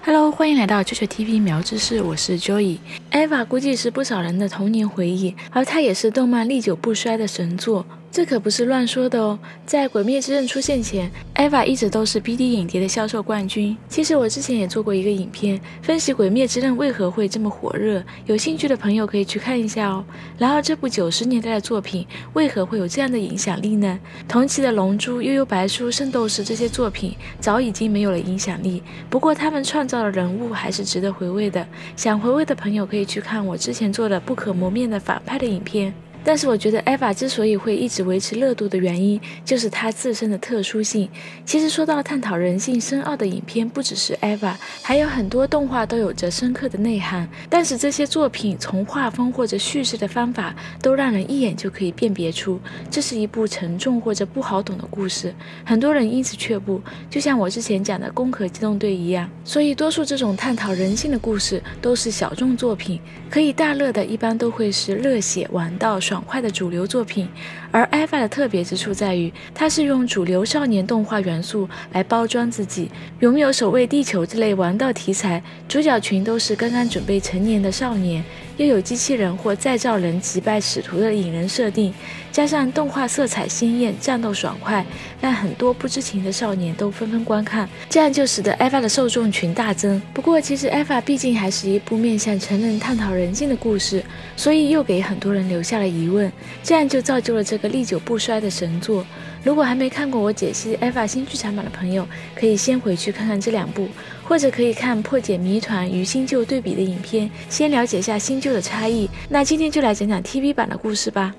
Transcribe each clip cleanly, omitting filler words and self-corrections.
Hello， 欢迎来到啾啾 TV 苗知识，我是 Joey。Eva 估计是不少人的童年回忆，而它也是动漫历久不衰的神作。这可不是乱说的哦，在《鬼灭之刃》出现前 ，Eva 一直都是 BD 影碟的销售冠军。其实我之前也做过一个影片，分析《鬼灭之刃》为何会这么火热，有兴趣的朋友可以去看一下哦。然而，这部90年代的作品为何会有这样的影响力呢？同期的《龙珠》《悠悠白书》《圣斗士》这些作品早已经没有了影响力，不过他们创造的人物还是值得回味的。想回味的朋友可以去看我之前做的不可磨灭的反派的影片。但是我觉得 Eva 之所以会一直维持热度的原因，就是它自身的特殊性。其实说到探讨人性深奥的影片，不只是 Eva， 还有很多动画都有着深刻的内涵。但是这些作品从画风或者叙事的方法，都让人一眼就可以辨别出，这是一部沉重或者不好懂的故事。很多人因此却步，就像我之前讲的《攻壳机动队》一样。所以多数这种探讨人性的故事都是小众作品，可以大热的一般都会是热血王道爽快的主流作品，而 Eva 的特别之处在于，它是用主流少年动画元素来包装自己，拥有守卫地球这类王道题材，主角群都是刚刚准备成年的少年，又有机器人或再造人击败使徒的引人设定，加上动画色彩鲜艳，战斗爽快，让很多不知情的少年都纷纷观看，这样就使得 Eva 的受众群大增。不过其实 Eva 毕竟还是一部面向成人探讨人性的故事，所以又给很多人留下了疑问，这样就造就了这个历久不衰的神作。如果还没看过我解析 Eva 新剧场版的朋友，可以先回去看看这两部，或者可以看破解谜团与新旧对比的影片，先了解下新旧的差异。那今天就来讲讲 TV 版的故事吧。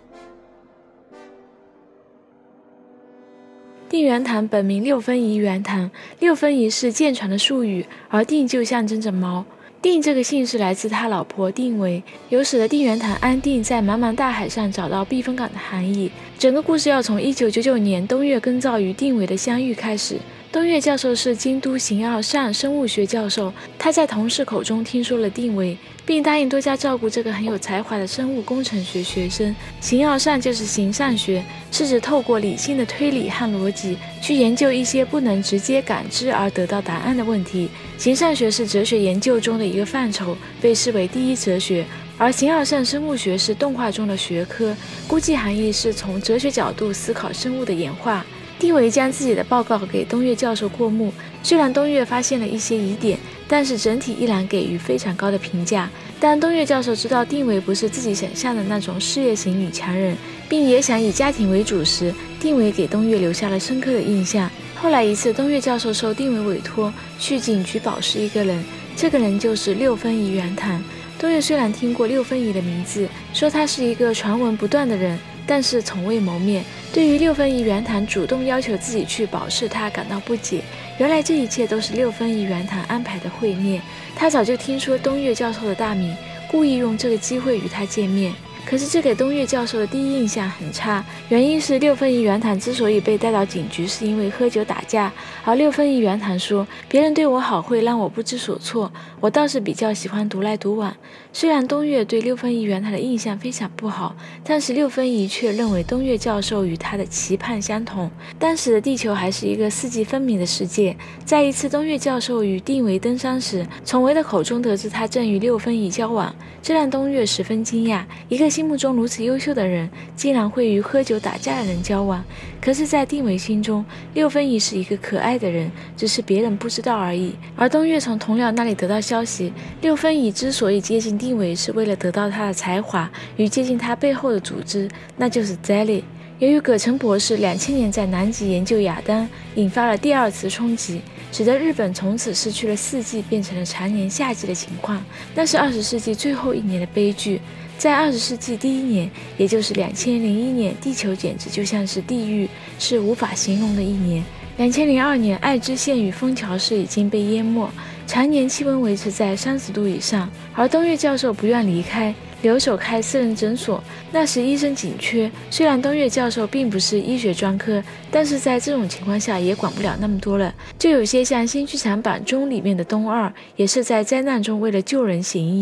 定元堂本名六分仪元堂，六分仪是剑传的术语，而定就象征着猫。定这个姓氏来自他老婆定为，有使得定元堂安定在茫茫大海上找到避风港的含义。整个故事要从1999年东岳耕造与定为的相遇开始。东岳教授是京都形奥上生物学教授，他在同事口中听说了定为，并答应多加照顾这个很有才华的生物工程学学生。形奥上就是形上学，是指透过理性的推理和逻辑去研究一些不能直接感知而得到答案的问题。形上学是哲学研究中的一个范畴，被视为第一哲学。而形奥上生物学是动画中的学科，估计含义是从哲学角度思考生物的演化。定为将自己的报告给东岳教授过目，虽然东岳发现了一些疑点，但是整体依然给予非常高的评价。但东岳教授知道定为不是自己想象的那种事业型女强人，并也想以家庭为主时，定为给东岳留下了深刻的印象。后来一次，东岳教授受定为委托去警局保释一个人，这个人就是六分仪元堂。东岳虽然听过六分仪的名字，说他是一个传闻不断的人，但是从未谋面。对于六分仪元堂主动要求自己去保释他感到不解，原来这一切都是六分仪元堂安排的会面。他早就听说东岳教授的大名，故意用这个机会与他见面。可是这给东岳教授的第一印象很差，原因是六分仪元堂之所以被带到警局，是因为喝酒打架，而六分仪元堂说别人对我好会让我不知所措，我倒是比较喜欢独来独往。虽然东岳对六分仪元堂的印象非常不好，但是六分仪却认为东岳教授与他的期盼相同。当时的地球还是一个四季分明的世界，在一次东岳教授与定为登山时，从为的口中得知他正与六分仪交往，这让东岳十分惊讶，一个心目中如此优秀的人竟然会与喝酒打架的人交往。可是在定为心中，六分仪是一个可爱的人，只是别人不知道而已。而东岳从同僚那里得到消息，六分仪之所以接近定为，是为了得到他的才华与接近他背后的组织，那就是 Zeli。 由于葛城博士2000年在南极研究亚当，引发了第二次冲击，使得日本从此失去了四季，变成了常年夏季的情况。那是20世纪最后一年的悲剧。在20世纪第一年，也就是2001年，地球简直就像是地狱，是无法形容的一年。2002年，爱知县与枫桥市已经被淹没，常年气温维持在30度以上。而东岳教授不愿离开，留守开私人诊所。那时医生紧缺，虽然东岳教授并不是医学专科，但是在这种情况下也管不了那么多了。就有些像新剧场版中里面的东二，也是在灾难中为了救人行医。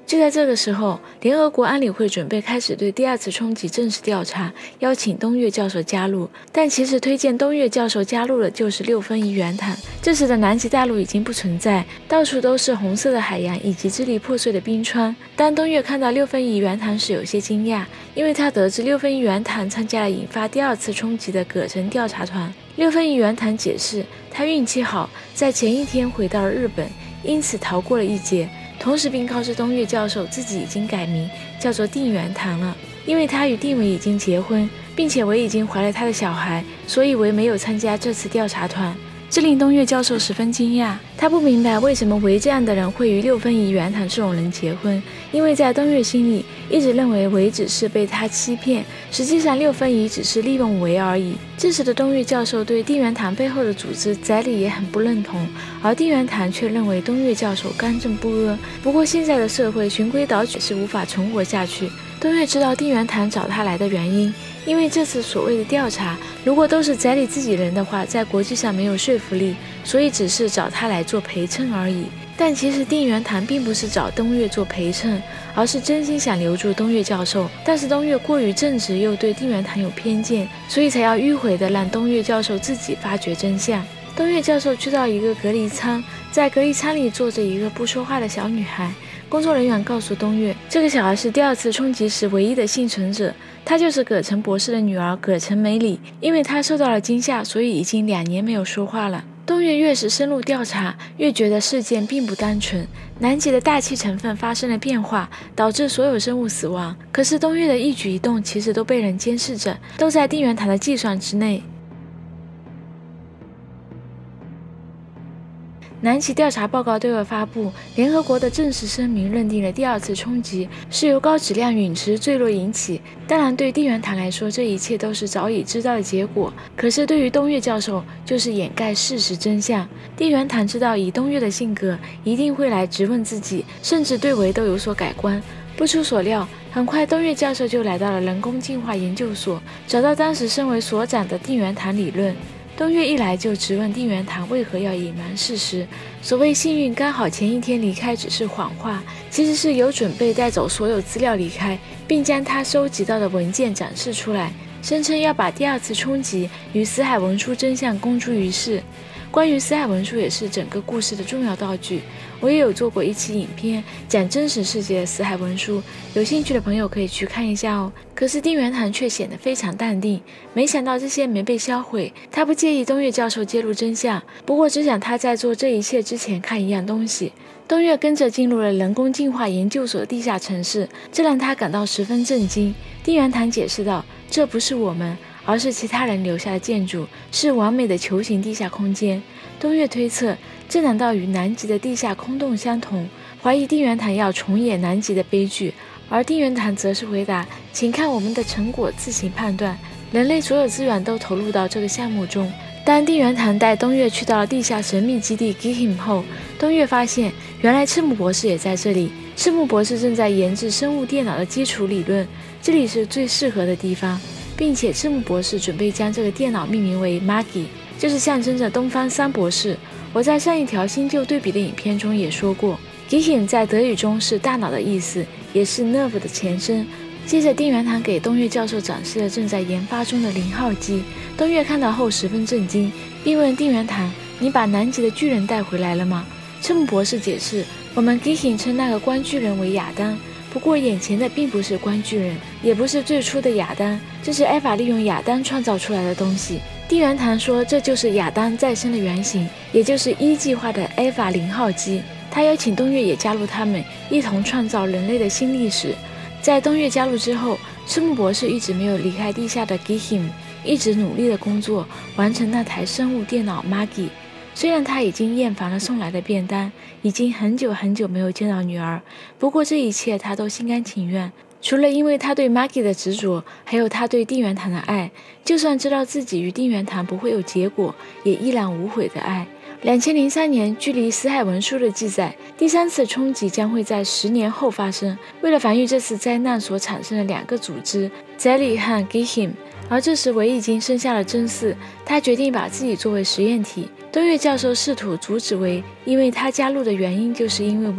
就在这个时候，联合国安理会准备开始对第二次冲击正式调查，邀请东岳教授加入。但其实推荐东岳教授加入的就是六分仪圆潭。这时的南极大陆已经不存在，到处都是红色的海洋以及支离破碎的冰川。当东岳看到六分仪圆潭时，有些惊讶，因为他得知六分仪圆潭参加了引发第二次冲击的葛城调查团。六分仪圆潭解释，他运气好，在前一天回到了日本，因此逃过了一劫。同时并告知东岳教授自己已经改名叫做定元堂了，因为他与定伟已经结婚，并且伟已经怀了他的小孩，所以伟没有参加这次调查团。这令东岳教授十分惊讶，他不明白为什么韦这样的人会与六分仪圆潭这种人结婚，因为在东岳心里一直认为韦只是被他欺骗，实际上六分仪只是利用韦而已。这时的东岳教授对定元堂背后的组织宰理也很不认同，而定元堂却认为东岳教授刚正不阿。不过现在的社会循规蹈矩是无法存活下去。东岳知道定元堂找他来的原因，因为这次所谓的调查，如果都是宰理自己人的话，在国际上没有说服力，所以只是找他来做陪衬而已。但其实定元堂并不是找东岳做陪衬，而是真心想留住东岳教授。但是东岳过于正直，又对定元堂有偏见，所以才要迂回的让东岳教授自己发掘真相。东岳教授去到一个隔离舱，在隔离舱里坐着一个不说话的小女孩。工作人员告诉东岳，这个小孩是第二次冲击时唯一的幸存者，她就是葛城博士的女儿葛城美里。因为她受到了惊吓，所以已经2年没有说话了。东岳越是深入调查，越觉得事件并不单纯。南极的大气成分发生了变化，导致所有生物死亡。可是东岳的一举一动其实都被人监视着，都在定元堂的计算之内。南极调查报告对外发布，联合国的正式声明认定了第二次冲击是由高质量陨石坠落引起。当然，对定元堂来说，这一切都是早已知道的结果。可是对于东岳教授，就是掩盖事实真相。定元堂知道以东岳的性格，一定会来质问自己，甚至对韦都有所改观。不出所料，很快东岳教授就来到了人工进化研究所，找到当时身为所长的定元堂理论。东岳一来就质问定元堂为何要隐瞒事实，所谓幸运刚好前一天离开只是谎话，其实是有准备带走所有资料离开，并将他收集到的文件展示出来，声称要把第二次冲击与死海文书真相公诸于世。关于死海文书也是整个故事的重要道具，我也有做过一期影片讲真实世界的死海文书，有兴趣的朋友可以去看一下哦。可是定元堂却显得非常淡定，没想到这些没被销毁。他不介意东岳教授揭露真相，不过只想他在做这一切之前看一样东西。东岳跟着进入了人工进化研究所的地下城市，这让他感到十分震惊。定元堂解释道，这不是我们，而是其他人留下的建筑，是完美的球形地下空间。东岳推测，这难道与南极的地下空洞相同？怀疑定元堂要重演南极的悲剧，而定元堂则是回答，请看我们的成果自行判断，人类所有资源都投入到这个项目中。当定元堂带东岳去到了地下神秘基地 Gihim 后，东岳发现原来赤木博士也在这里。赤木博士正在研制生物电脑的基础理论，这里是最适合的地方，并且赤木博士准备将这个电脑命名为 Magi， 就是象征着东方三博士。我在上一条新旧对比的影片中也说过， Gehirn 在德语中是大脑的意思，也是 nerve 的前身。接着定元堂给东岳教授展示了正在研发中的0号机，东岳看到后十分震惊，并问定元堂，你把南极的巨人带回来了吗？赤木博士解释，我们 Gehirn 称那个光巨人为亚当，不过眼前的并不是光巨人，也不是最初的亚当，这是艾法利用亚当创造出来的东西。定元堂说，这就是亚当再生的原型，也就是1计划的艾法0号机。他邀请东岳也加入他们，一同创造人类的新历史。在东岳加入之后，赤木博士一直没有离开地下的 Gehirn， 一直努力的工作，完成那台生物电脑 Magi。虽然他已经厌烦了送来的便当，已经很久很久没有见到女儿，不过这一切他都心甘情愿。除了因为他对 Magi 的执着，还有他对定元堂的爱，就算知道自己与定元堂不会有结果，也依然无悔的爱。2003年，距离死海文书的记载，第3次冲击将会在10年后发生。为了防御这次灾难所产生的2个组织 Zeli 和 Gehirn， 而这时韦已经生下了真嗣，他决定把自己作为实验体。东岳教授试图阻止韦，因为他加入的原因就是因为韦。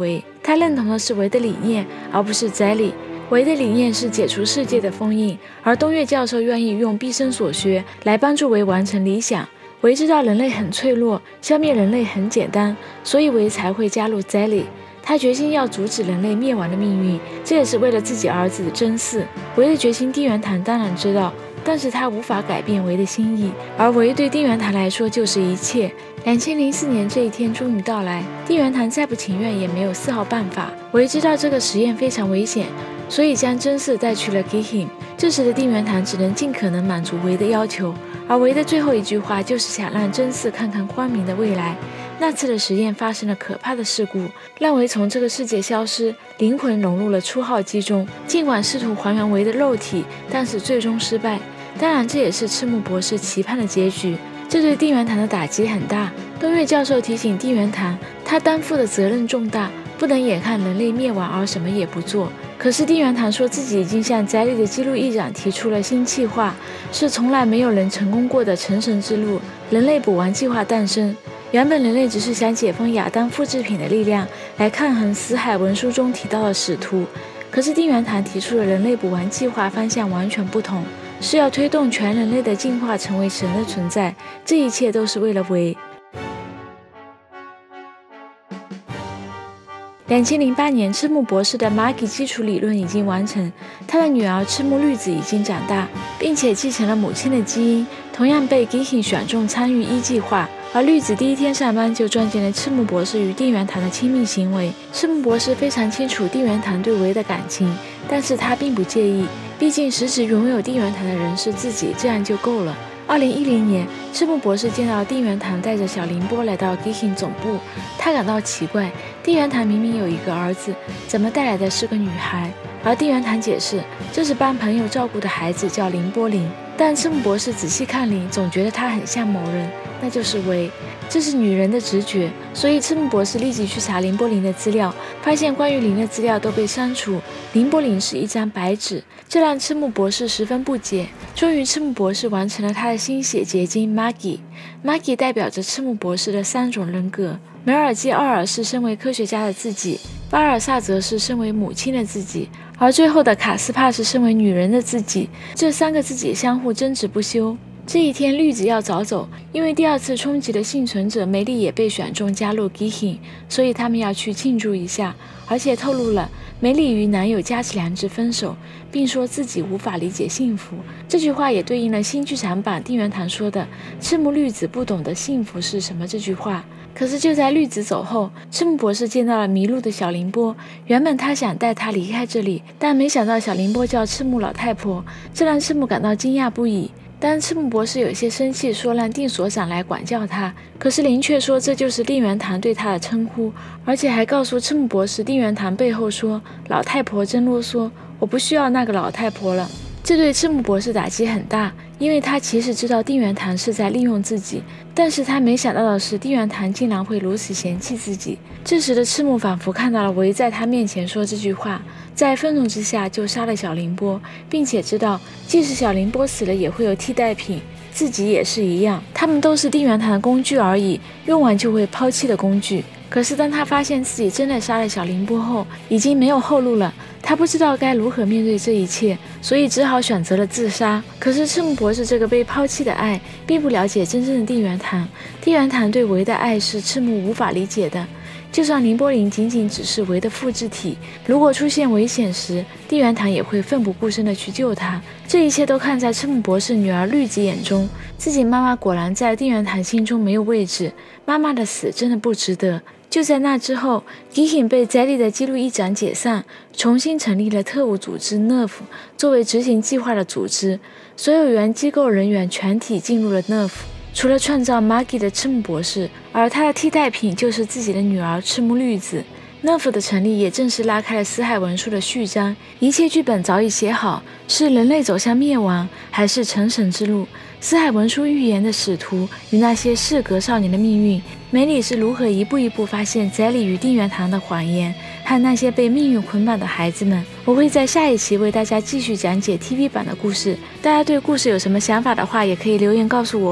他认同的是维的理念，而不是宰理。维的理念是解除世界的封印，而东岳教授愿意用毕生所学来帮助维完成理想。维知道人类很脆弱，消灭人类很简单，所以维才会加入宰理。他决心要阻止人类灭亡的命运，这也是为了自己儿子的真嗣。维的决心，定元堂当然知道，但是他无法改变维的心意，而维对定元堂来说就是一切。2004年这一天终于到来，定元堂再不情愿也没有丝毫办法。维知道这个实验非常危险，所以将真嗣带去了Gihim。这时的定元堂只能尽可能满足维的要求，而维的最后一句话就是想让真嗣看看光明的未来。那次的实验发生了可怕的事故，让维从这个世界消失，灵魂融入了初号机中。尽管试图还原维的肉体，但是最终失败。当然，这也是赤木博士期盼的结局。这对定元堂的打击很大。东岳教授提醒定元堂，他担负的责任重大，不能眼看人类灭亡而什么也不做。可是定元堂说自己已经向宰理的基路议长提出了新计划，是从来没有人成功过的成神之路。人类补完计划诞生。原本人类只是想解封亚当复制品的力量，来抗衡死海文书中提到的使徒。可是定元堂提出的人类补完计划方向完全不同，是要推动全人类的进化成为神的存在。这一切都是为了维。2008年，赤木博士的 Magi 基础理论已经完成，他的女儿赤木绿子已经长大，并且继承了母亲的基因，同样被 Gihim 选中参与一计划。而绿子第一天上班就撞见了赤木博士与定元堂的亲密行为。赤木博士非常清楚定元堂对维的感情，但是他并不介意，毕竟实质拥有定元堂的人是自己，这样就够了。2010年，赤木博士见到定元堂带着小凌波来到 Gihim 总部，他感到奇怪，定元堂明明有一个儿子，怎么带来的是个女孩？而定元堂解释，这是帮朋友照顾的孩子，叫凌波林。但赤木博士仔细看林，总觉得他很像某人，那就是维。这是女人的直觉，所以赤木博士立即去查凌波林的资料，发现关于林的资料都被删除，凌波林是一张白纸，这让赤木博士十分不解。终于，赤木博士完成了他的心血结晶 Magi。Magi 代表着赤木博士的3种人格。梅尔基奥尔是身为科学家的自己，巴尔萨则是身为母亲的自己，而最后的卡斯帕是身为女人的自己。这3个自己相互争执不休。这一天，绿子要早走，因为第2次冲击的幸存者梅里也被选中加入 Gihim， 所以他们要去庆祝一下，而且透露了梅里与男友加持良治分手，并说自己无法理解幸福。这句话也对应了新剧场版定元堂说的赤木绿子不懂得幸福是什么这句话。可是就在绿子走后，赤木博士见到了迷路的小凌波，原本他想带她离开这里，但没想到小凌波叫赤木老太婆，这让赤木感到惊讶不已。但赤木博士有些生气，说让定所长来管教他，可是林却说这就是定元堂对他的称呼，而且还告诉赤木博士定元堂背后说老太婆真啰嗦，我不需要那个老太婆了。这对赤木博士打击很大，因为他其实知道定元堂是在利用自己，但是他没想到的是定元堂竟然会如此嫌弃自己。这时的赤木仿佛看到了维在他面前说这句话，在愤怒之下就杀了小凌波，并且知道即使小凌波死了也会有替代品，自己也是一样，他们都是定元堂的工具而已，用完就会抛弃的工具。可是当他发现自己真的杀了小凌波后，已经没有后路了，他不知道该如何面对这一切，所以只好选择了自杀。可是赤木博士这个被抛弃的爱并不了解真正的定元堂，定元堂对维的爱是赤木无法理解的。就算凌波林仅仅只是维的复制体，如果出现危险时，定元堂也会奋不顾身地去救他。这一切都看在赤木博士女儿绿子眼中，自己妈妈果然在定元堂心中没有位置，妈妈的死真的不值得。就在那之后， Gihim 被宰理的基路议长解散，重新成立了特务组织 NERV 作为执行计划的组织，所有原机构人员全体进入了 NERV，除了创造 Magi 的赤木博士，而他的替代品就是自己的女儿赤木绿子。NERV 的成立也正式拉开了死海文书的序章，一切剧本早已写好，是人类走向灭亡，还是成神之路？死海文书预言的使徒与那些适格少年的命运，梅里是如何一步一步发现宰理与定元堂的谎言，和那些被命运捆绑的孩子们？我会在下一期为大家继续讲解 TV 版的故事，大家对故事有什么想法的话，也可以留言告诉我哦。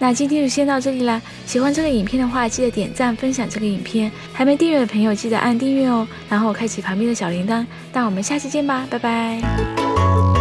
那今天就先到这里啦，喜欢这个影片的话，记得点赞分享这个影片，还没订阅的朋友记得按订阅哦，然后开启旁边的小铃铛。那我们下期见吧，拜拜。